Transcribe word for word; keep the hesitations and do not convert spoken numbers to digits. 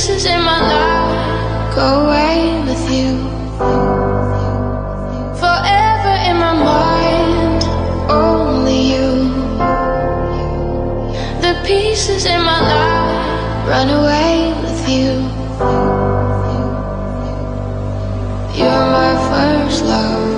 pieces in my life go away with you. Forever in my mind, only you. The pieces in my life run away with you. You're my first love.